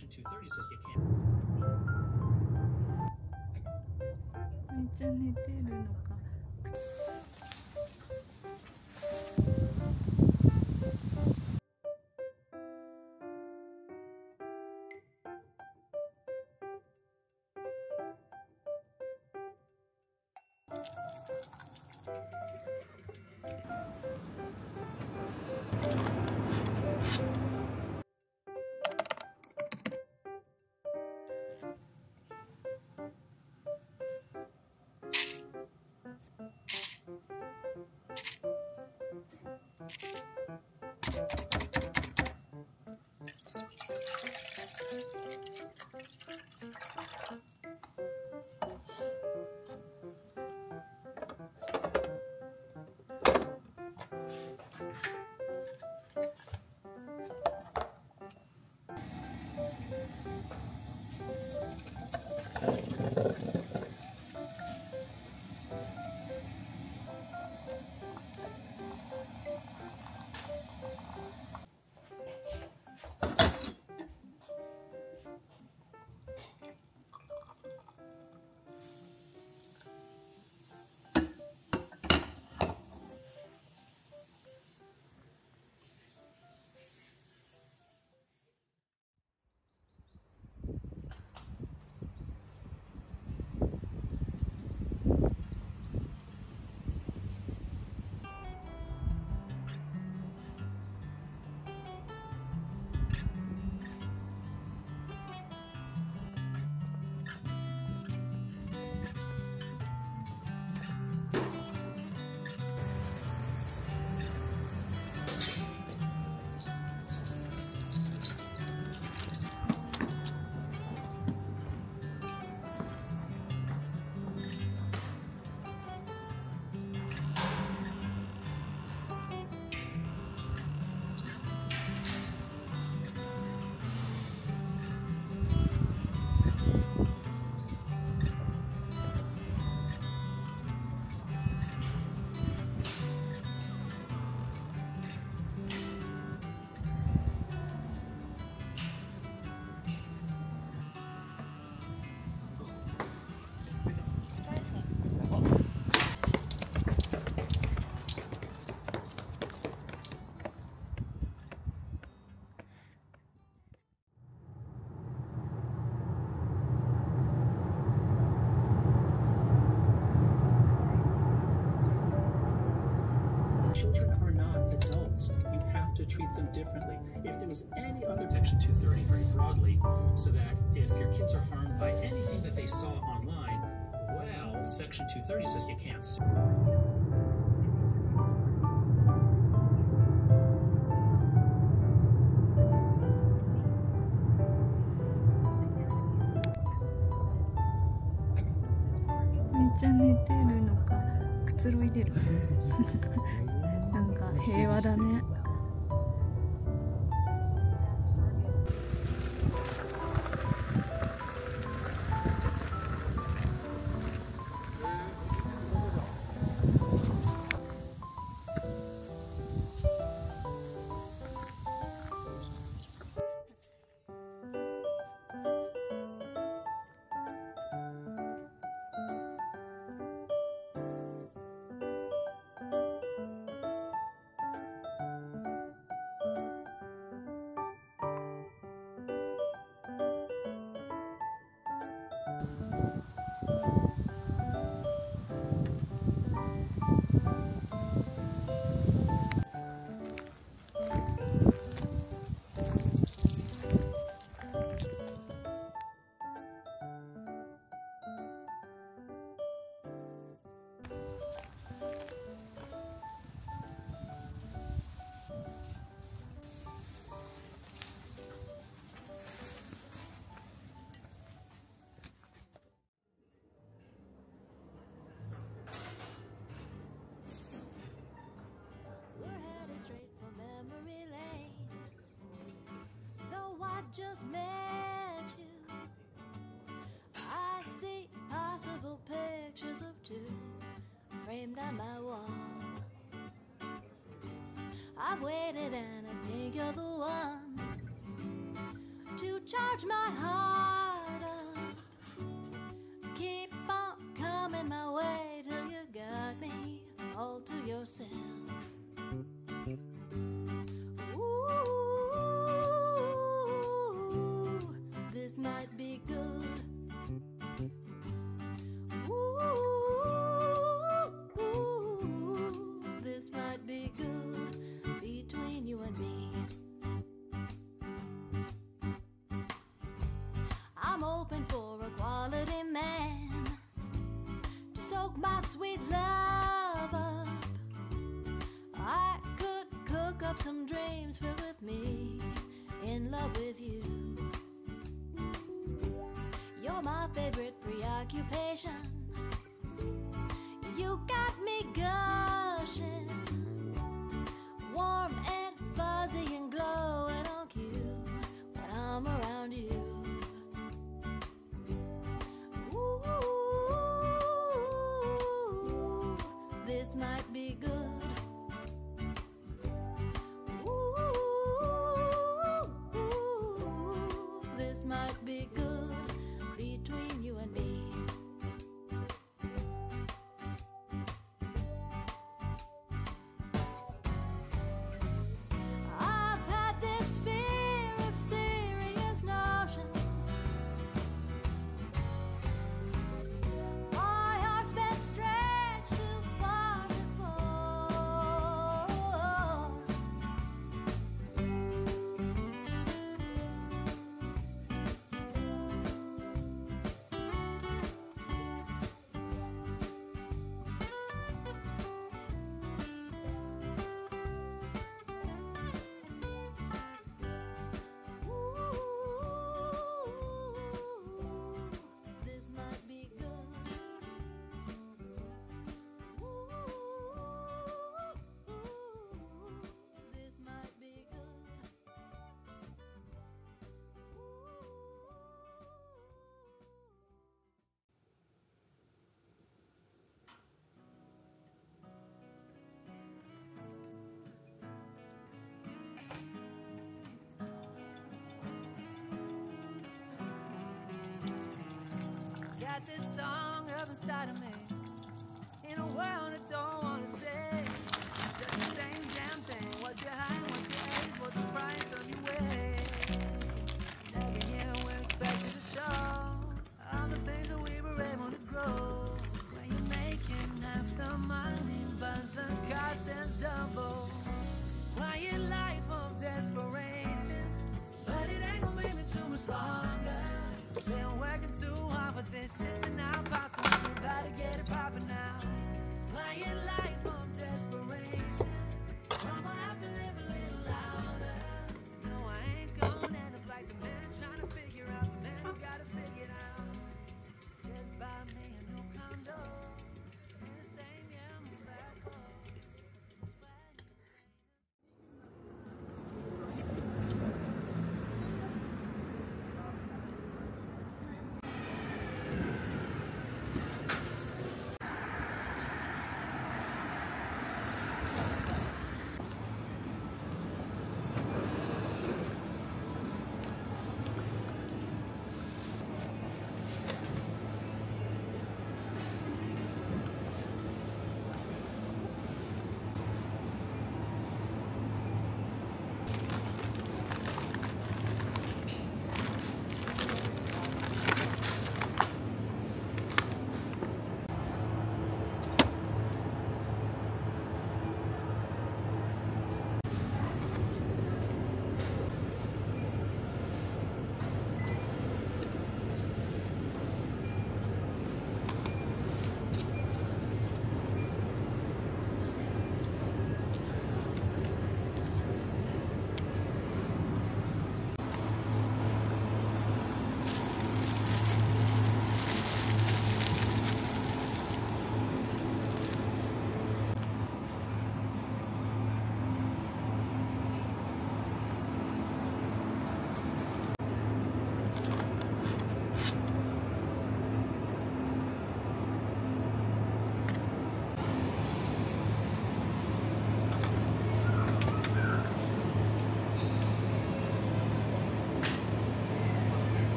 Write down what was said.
Section 230 says you can't. めっちゃ寝てるのか。 Children are not adults. You have to treat them differently. If there was any other Section 230 very broadly, so that if your kids are harmed by anything that they saw online, well, Section 230 says you can't sue. めっちゃ寝てるのか。くつろいでる。なんか平和だね。 Just met you. I see possible pictures of two framed on my wall. I've waited and I think you're the one to charge my heart up. Keep on coming my way till you got me all to yourself. Ooh, this might be good. Ooh, this might be good between you and me. I'm hoping for a quality man to soak my sweet love up. I could cook up some dreams filled with me, in love with you. You're my favorite preoccupation. You got me gushing, warm and fuzzy and glowing on cue when I'm around you. Ooh, this might be good. Ooh, this might be good between you and me. I've had this fear of serious notions. My heart's been stretched too far before. This might be good. This might be good. Got this song up inside of me, in a world I don't wanna say.